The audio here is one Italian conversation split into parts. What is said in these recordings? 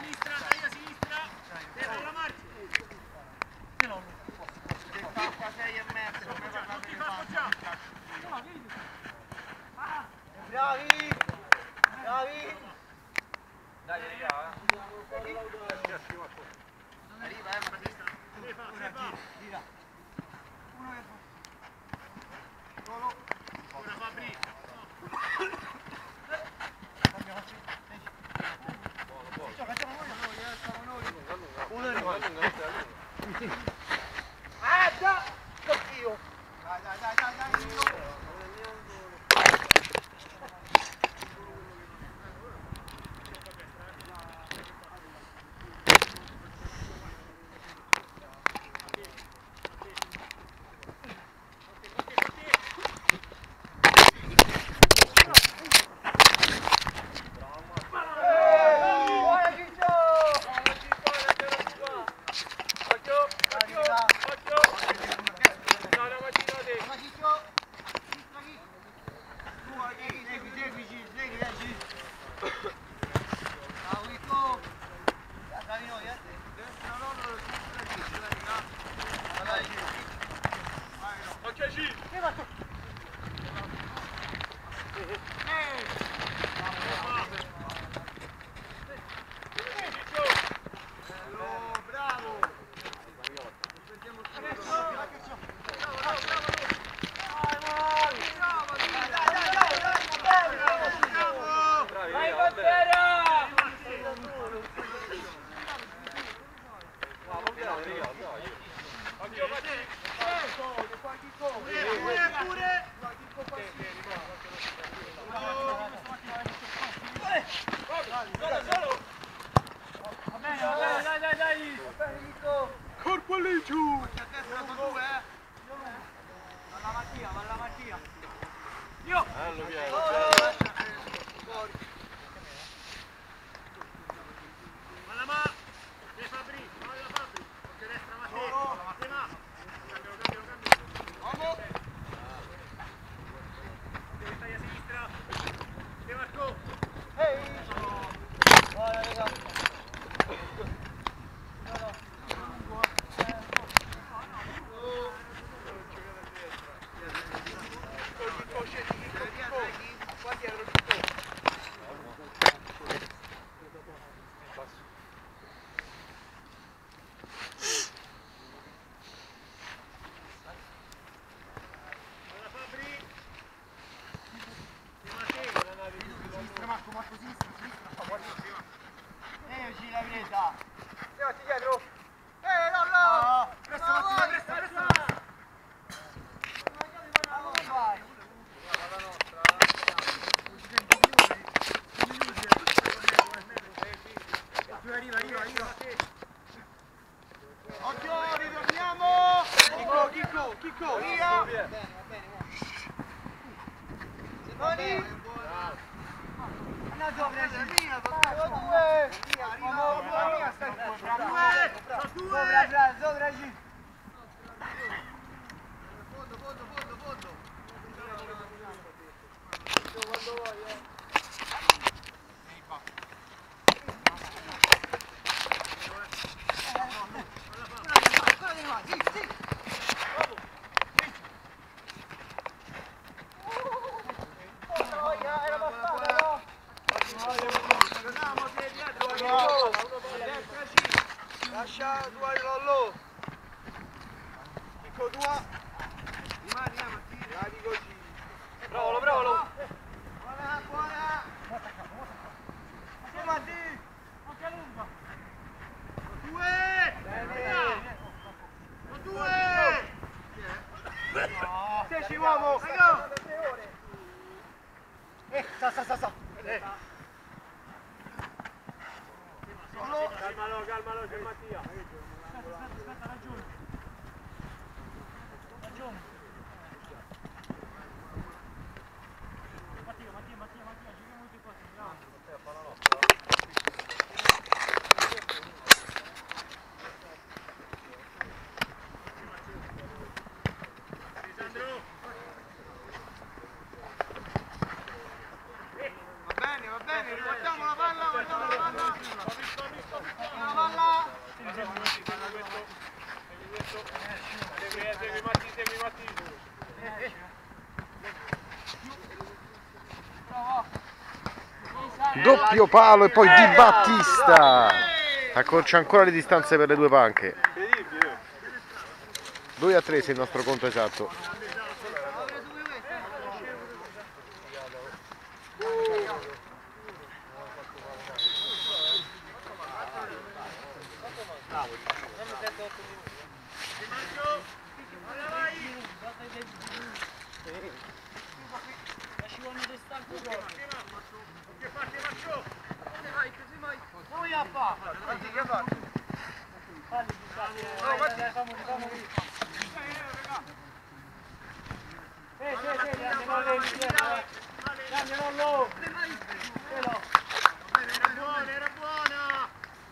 sinistra, dai a sinistra. Dentro la marcia. Qua 6 e mezzo. Non ti fa appoggiare. Bravi! Bravi! Dai, arriva, arriva, gira. Uno che fa. Solo. Ora Fabri. Uno arriva. Ah, già! Oddio! Dai. Corpo lì giù! Alla Mattia! Io! Alla ma! De Fabri! Alla Fabri! Occhio destra Matteo! Matteo! Cambio! Vamos! Stai a sinistra! De Marco! Ehi! Guarda, raga! Marco, sinistra, ci l'hai presa! Andiamoci dietro! No! Presta! Come fai? Arriva! Occhio, ritorniamo! Chicco! Via! Simoni! Andato, sopra, G. Fondo. Quando vuoi, Sì. Era passata, lascia tua Lollo. Chicco tua. Rimani Mattia. Bravi così. Bravalo. Buona. Matti. Anche lunga. 2. Sei uomo. Sa. Calmalo, c'è Mattia. Aspetta, ragione. Mattia, giriamo tutti qua. Mattia, fa la nostra. Va bene, riportiamo la palla. doppio palo e poi Di Battista accorcia ancora le distanze per le due panche. 2-3 se il nostro conto è esatto. Era buona!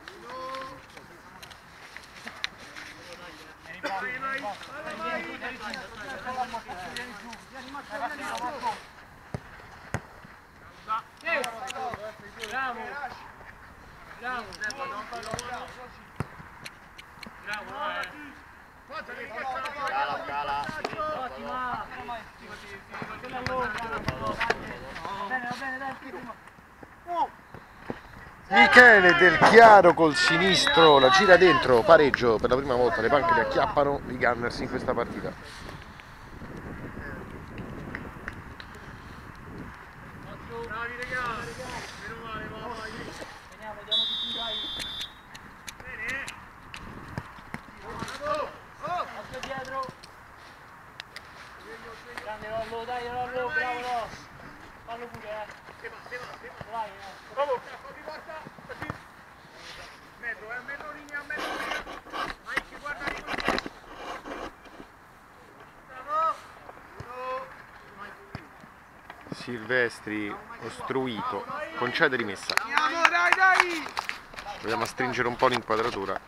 Bravo! Bravo! Ottima! Va bene, dai, Michele Del Chiaro col sinistro la gira dentro, pareggio per la prima volta, le panche li acchiappano i Gunners in questa partita. Bravi ragazzi! Meno male, vai! Vediamo di più, dai! Bene! Occhio dietro! Grande Rollo, dai Rollo, bravo Rollo! Fallo pure, vai, Bravo! Porta! Così! Mezzo linea, Mike, guarda lì! Bravo! Silvestri ostruito, concede rimessa. Andiamo, dai! Proviamo a stringere un po' l'inquadratura.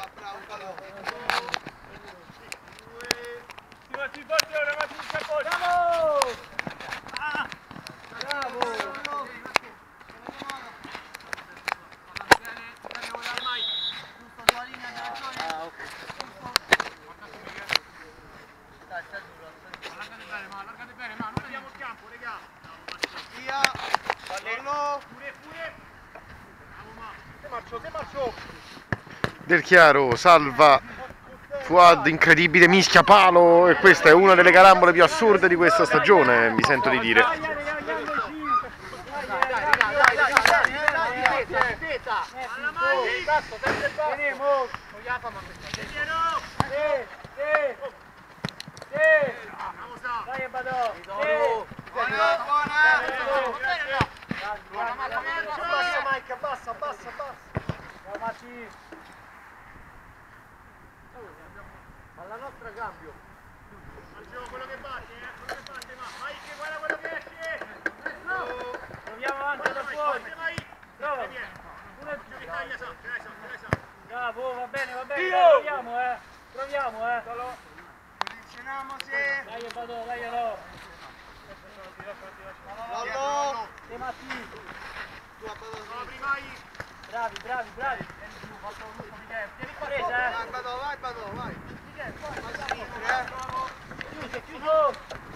Del Chiaro salva Fuad, incredibile mischia palo, e questa è una delle carambole più assurde di questa stagione, mi sento di dire. Alla nostra cambio. Quello che batte, ma Mike, guarda quello che esce! Proviamo avanti da fuori. Bravo. Bravo, va bene, proviamo, proviamo, Posizionamoci! Dai, Badò, dai, Alò. Rollo! De Matti. Apri Mike! Bravi. Tieni qua presa, Vai, Badò, vai! Chiuso.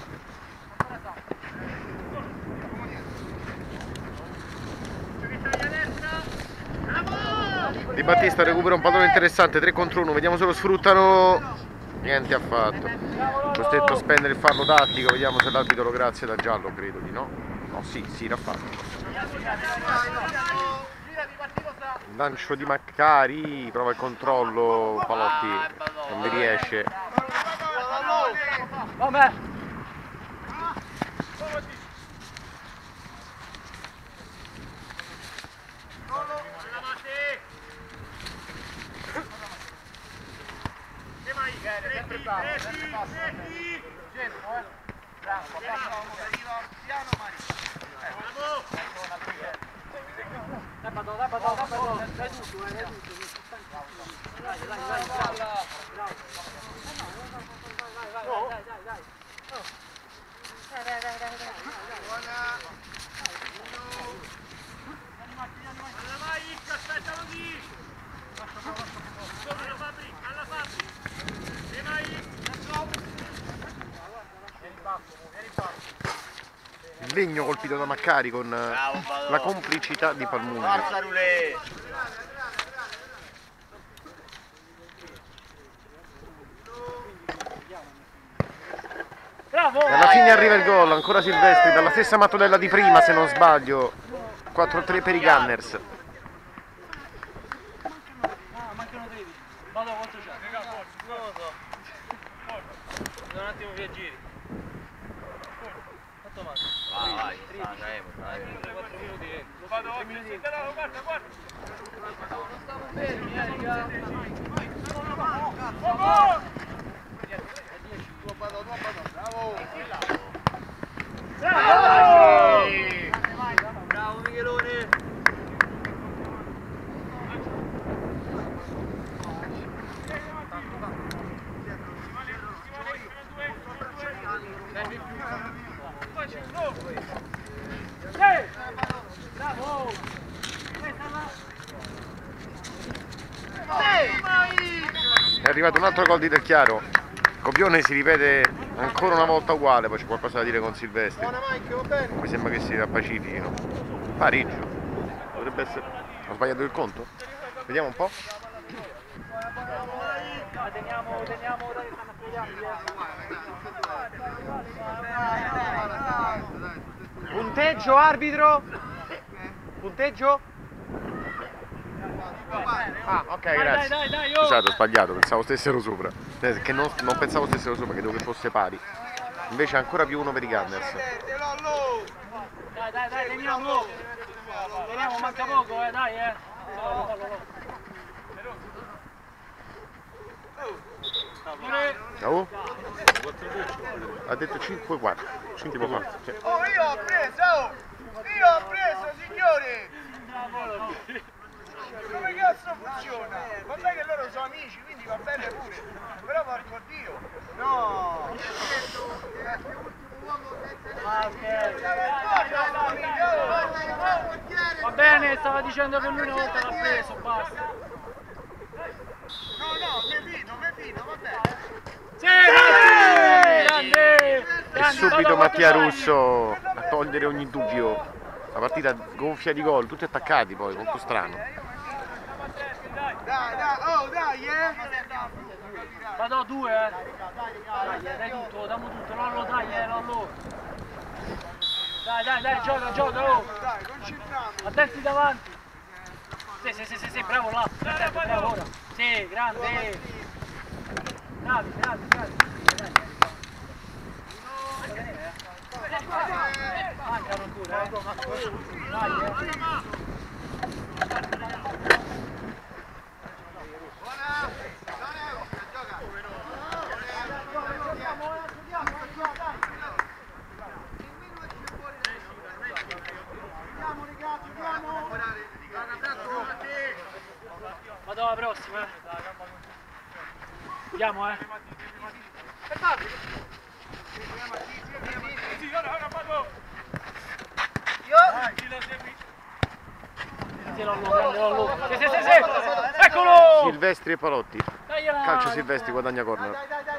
Di Battista recupera un pallone interessante, 3 contro 1, vediamo se lo sfruttano. Niente affatto. Costretto a spendere il fallo tattico, vediamo se l'arbitro lo grazia da giallo, credo di no. No, sì, l'ha fatto. Lancio di Maccari, prova il controllo, Palotti non mi riesce. Vabbè. Sdegno colpito da Maccari con la complicità di Palmuni. Forza Rulé! Bravo! E alla fine arriva il gol, ancora Silvestri, dalla stessa mattonella di prima se non sbaglio. 4-3 per i Gunners. Mancano 13. Vado quanto c'è? Non lo so. Un attimo via giri. Quanto manca? Vai, 4 minuti. Vado, guarda. Non stiamo fermi, raga. Bravo Michelone! Bravo! È arrivato un altro gol di Del Chiaro. Copione si ripete ancora una volta uguale, poi c'è qualcosa da dire con Silvestri. Mi sembra che si pacifichino. Pareggio. Dovrebbe essere. Ho sbagliato il conto? Vediamo un po'. Teniamo, dai, stanno affiliando. Punteggio arbitro? Punteggio? Ah, ok, grazie. Dai, Scusate, ho sbagliato, pensavo stessero sopra. Che non pensavo stessero sopra, credevo che fosse pari. Invece ancora più uno per i Gunners. Dai, teniamo, manca poco, dai, Oh? Ha detto 5-4. 5-4. Cioè. Oh, io ho preso, signori! Come cazzo funziona? Vabbè che loro sono amici, quindi va bene pure. Però porco Dio! No! Va bene, stava dicendo che lui una volta l'ha preso, basta. No, me fino, va bene. Sì, grande! E subito Mattia Russo a togliere ogni dubbio. La partita gonfia di gol, tutti attaccati poi, molto strano. Dai, Vado a 2, dai tutto, dammo tutto, Lollo, dai, Lollo. Dai, gioca, oh. Dai, concentriamoci. Attenti davanti. Sì, bravo là. Bravo ora. Sì, grande. Bravi. Mancano ancora, Dai, Vado alla prossima, Andiamo, Sì. Eccolo! Silvestri e Palotti. Calcio Silvestri, guadagna corner.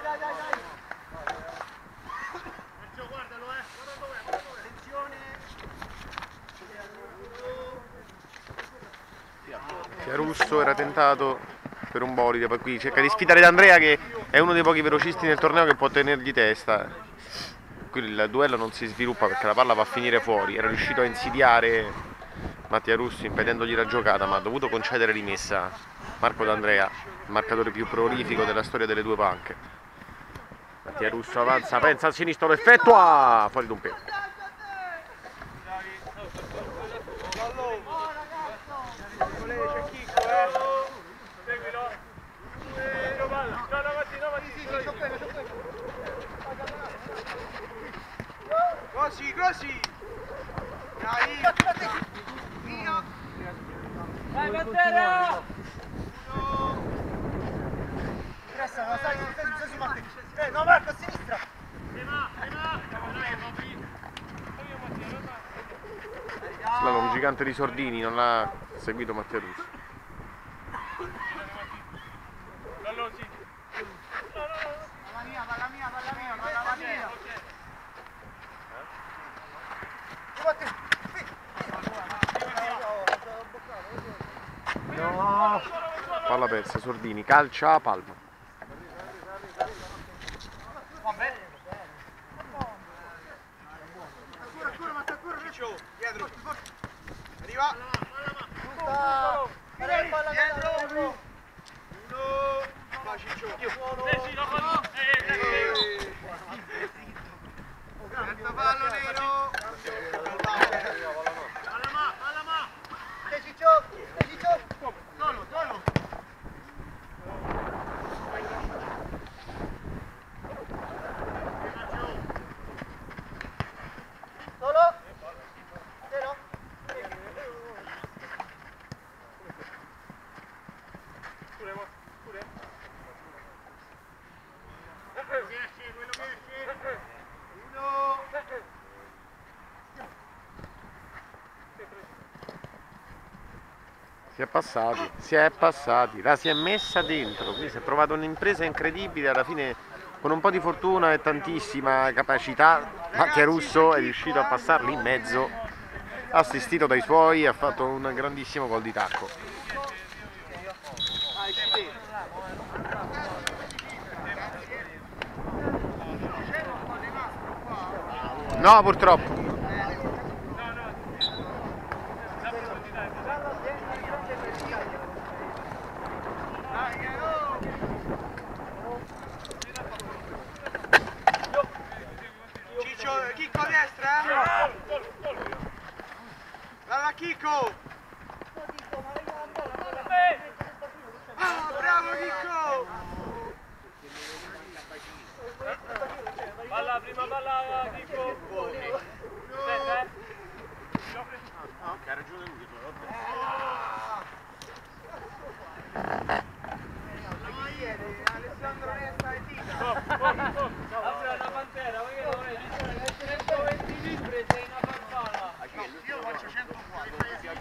Russo era tentato per un bolide, poi qui cerca di sfidare D'Andrea che è uno dei pochi velocisti nel torneo che può tenergli testa. Qui il duello non si sviluppa perché la palla va a finire fuori. Era riuscito a insidiare Mattia Russo impedendogli la giocata, ma ha dovuto concedere rimessa Marco D'Andrea, il marcatore più prolifico della storia delle due panche. Mattia Russo avanza, pensa al sinistro, lo effettua fuori d'un pelo. Così! Dai! Via! Vai, Pantera! Resta, stai su Matteo! No, Marco, a sinistra! Slalom gigante di Sordini, non l'ha seguito Mattia Russo. Palla mia! No. Palla persa, Sordini, calcia a palma. Ciccio, dietro. Arriva. Dietro. Va Ciccio. Terzo fallo nero. Si è passati, la si è messa dentro, quindi si è trovato un'impresa incredibile, alla fine con un po' di fortuna e tantissima capacità Mattia Russo è riuscito a passarli in mezzo, assistito dai suoi, ha fatto un grandissimo gol di tacco. No, purtroppo. Chicco a destra? Dalla Chicco! Ah, bravo Chicco! Palla, prima palla Chicco! Ok, ha ragione lui. Alessandro Nesta e Tita. Apri una pantera, ma che non è? 120 libbre sei una farfalla. Io faccio 104.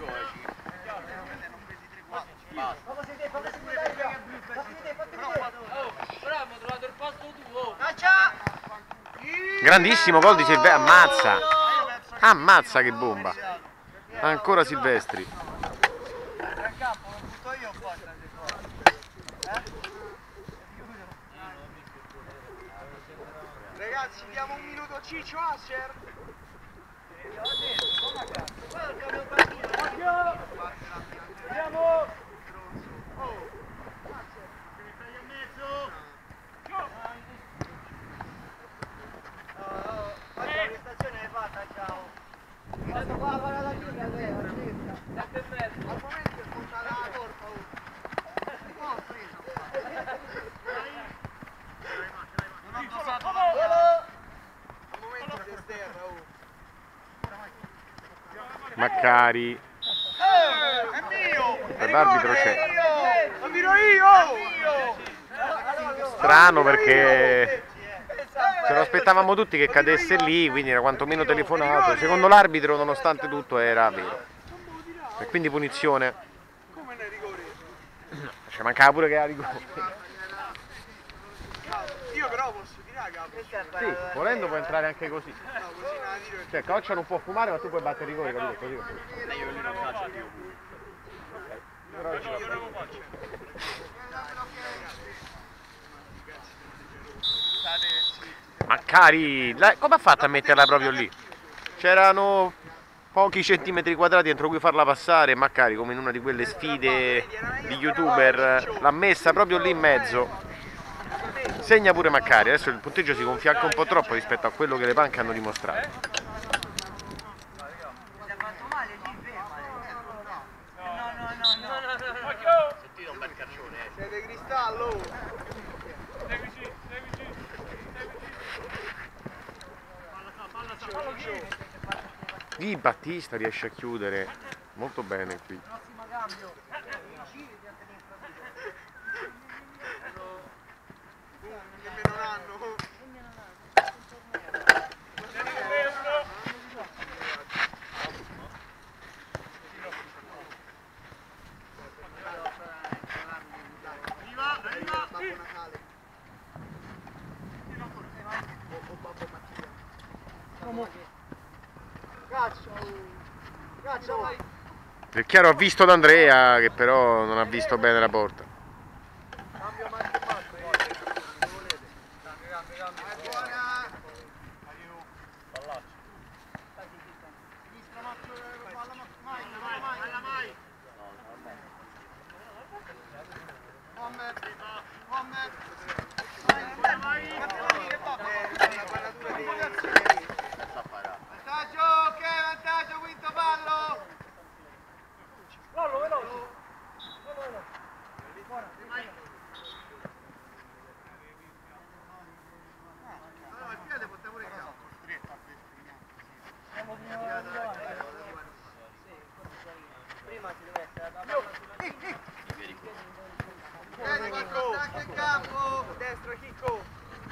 Però abbiamo trovato il posto tuo. Grandissimo gol di Silvestri, ammazza! Ammazza che bomba! Ancora Silvestri. Gran campo, lo butto io qua. Ragazzi, diamo un minuto a Ciccio Asher. Andiamo! La prestazione è fatta, ciao. Questo qua va alla fine, al momento è spuntata la torta. Non ho preso. Non ho dosato la palla. Al momento si esterra, Maccari. È mio! Per l'arbitro c'è. Lo tiro io! Strano perché ce lo aspettavamo tutti che cadesse lì, quindi era quantomeno telefonato. Secondo l'arbitro, nonostante tutto, era vero. E quindi punizione. Come nei rigori? Ci mancava pure che era rigore. Io però posso tirare capo. Sì, volendo può entrare anche così. No, così non la tiro. Cioè, Coccia non può fumare, ma tu puoi battere il rigore, capito? Così. Io non faccio più. Io non lo faccio. Maccari, come ha fatto a metterla proprio lì? C'erano pochi centimetri quadrati entro cui farla passare, Maccari, come in una di quelle sfide di youtuber, l'ha messa proprio lì in mezzo. Segna pure Maccari, adesso il punteggio si gonfia anche un po' troppo rispetto a quello che le panche hanno dimostrato. Sentite un bel caccione. Siete cristallo. Di Battista riesce a chiudere molto bene qui. Che non hanno. Caccia, vai! Del Chiaro ha visto D'Andrea che però non ha visto bene la porta. Cambio Marco Marco, se volete. Cambio. Buona. Pallaccio. Sinistra Marco, palla mai. Mohamed. Vai. Vantaggio, ok, vantaggio, quinto pallo. Lollo, veloce. Allora, il piede porta pure il campo. Prima si deve essere da parte. Vieni, Marco, anche in campo. Destro, Chicco.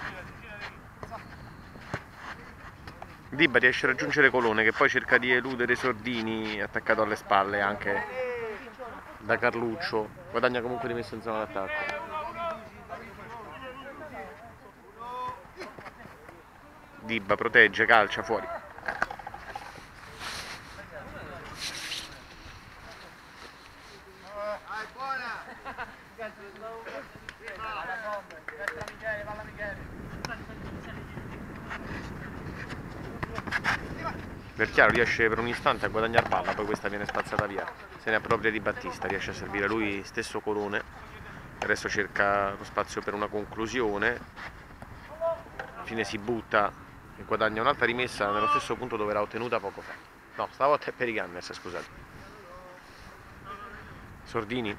Dibba riesce a raggiungere Colone che poi cerca di eludere Sordini attaccato alle spalle anche da Carluccio. Guadagna comunque rimesso in zona d'attacco. Dibba protegge, calcia fuori. Vai, buona. Del Chiaro riesce per un istante a guadagnare palla, poi questa viene spazzata via. Se ne appropria Di Battista, riesce a servire lui stesso Colone. Adesso cerca lo spazio per una conclusione. Alla fine si butta e guadagna un'altra rimessa nello stesso punto dove era ottenuta poco fa. No, stavolta è per i Gunners, scusate. Sordini.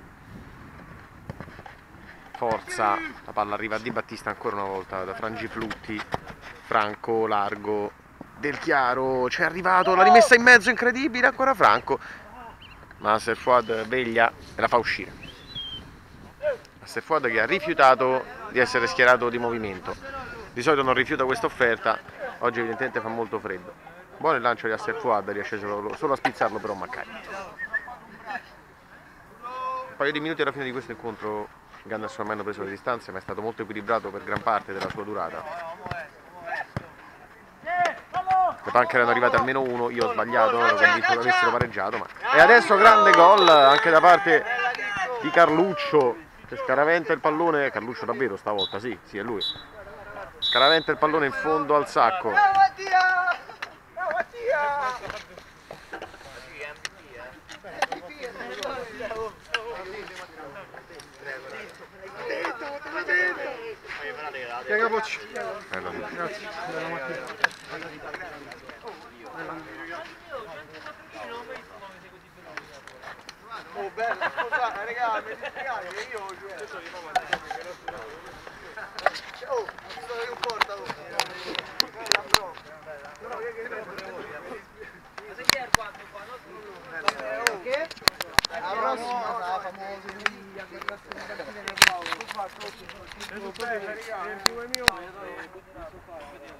Forza, la palla arriva a Di Battista ancora una volta da Frangiflutti. Franco, largo. Del Chiaro, c'è arrivato, la rimessa in mezzo incredibile, ancora Franco. Ma Serfuad veglia e la fa uscire. Serfuad che ha rifiutato di essere schierato di movimento. Di solito non rifiuta questa offerta, oggi evidentemente fa molto freddo. Buono il lancio di Serfuad, riesce solo a spizzarlo però Maccari. Un paio di minuti alla fine di questo incontro, Gunners ormai hanno preso le distanze, ma è stato molto equilibrato per gran parte della sua durata. Le panche erano arrivate almeno uno, io ho sbagliato, ero convinto che avessero pareggiato. E adesso grande gol anche da parte di Carluccio, che scaraventa il pallone. Carluccio davvero stavolta, sì, è lui. Scaraventa il pallone in fondo al sacco. Bravo Mattia! Bravo Mattia! Oh bella, scusate raga, mi dispiace che io oh, sono io porta bella bro. Che? La prossima sarà famosa Emilia che la